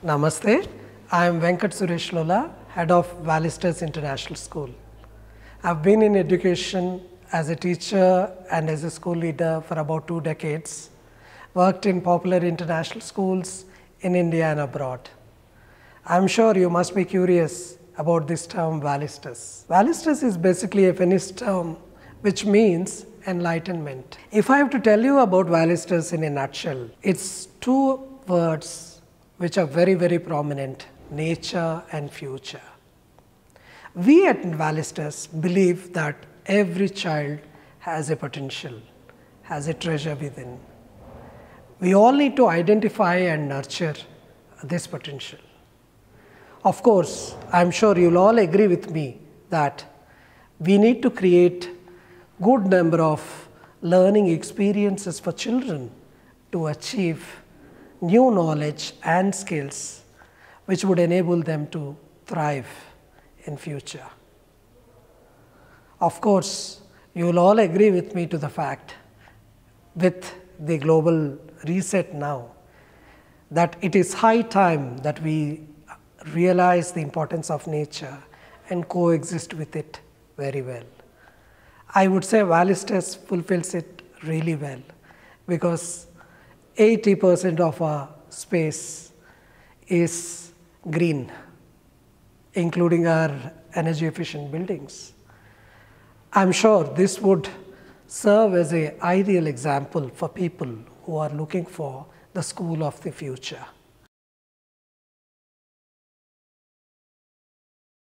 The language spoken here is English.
Namaste, I am Venkat Suresh Lola, Head of Valistas International School. I have been in education as a teacher and as a school leader for about 2 decades, worked in popular international schools in India and abroad. I am sure you must be curious about this term Valistas. Valistas is basically a Finnish term which means enlightenment. If I have to tell you about Valistas in a nutshell, it's 2 words which are very prominent: nature and future. We at Valistas believe that every child has a potential, has a treasure within. We all need to identify and nurture this potential. Of course, I'm sure you'll all agree with me that we need to create good number of learning experiences for children to achieve new knowledge and skills which would enable them to thrive in future. Of course, you will all agree with me to the fact, with the global reset now, that it is high time that we realize the importance of nature and coexist with it very well. I would say Valistas fulfills it really well, because 80% of our space is green, including our energy efficient buildings. I'm sure this would serve as an ideal example for people who are looking for the school of the future.